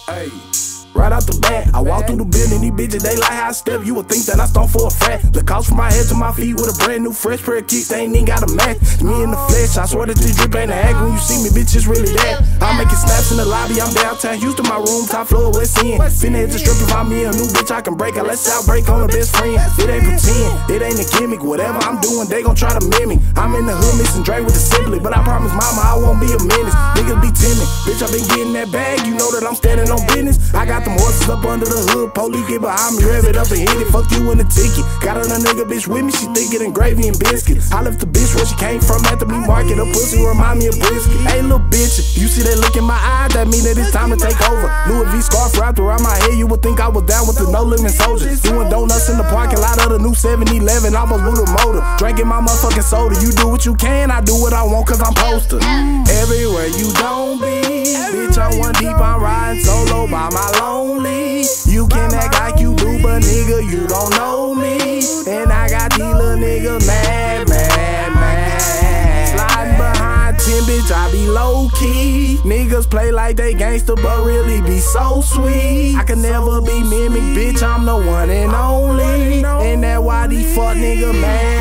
Hey. Right out the bat, I walk through the building, these bitches, they like how I step. You would think that I stomp for a frat. The cost from my head to my feet with a brand new fresh pair of kicks, they ain't even got a match. Me in the flesh, I swear that this drip ain't a act. When you see me, bitch, it's really that. I'm making snaps in the lobby, I'm downtown Houston, my room, top floor, West End. Finna hit the strip, find me a new bitch I can break. I let South break on the best friend. It ain't pretend, it ain't a gimmick. Whatever I'm doing, they gon' try to mimic. I'm in the hood mixing Dre with the simply, but I promise mama I won't be a menace. Niggas be timid, bitch, I been getting that bag. You know that I'm standing on business. I got them horses up under the hood, police get behind me, rev it up and hit it, fuck you in the ticket. Got another nigga bitch with me, she thicker than gravy and biscuits. I left the bitch where she came from after me market, her pussy remind me of brisket. Hey little bitch, you see that look in my eye, that mean that it's time to take over. Louis V scarf wrapped around my head, you would think I was down with the no living soldiers. Doing donuts in the parking lot of the new 7-Eleven, almost blew the motor. Drinking my motherfucking soda, you do what you can, I do what I want cause I'm posted. Everywhere you don't be, bitch I'm one deep, I'm riding solo by my lonely. You can act like you do, but nigga, you don't know me. And I got these little niggas mad. Sliding behind 10, bitch, I be low-key. Niggas play like they gangster, but really be so sweet. I can never be mimic, bitch, I'm the one and only. And that why these fuck niggas mad.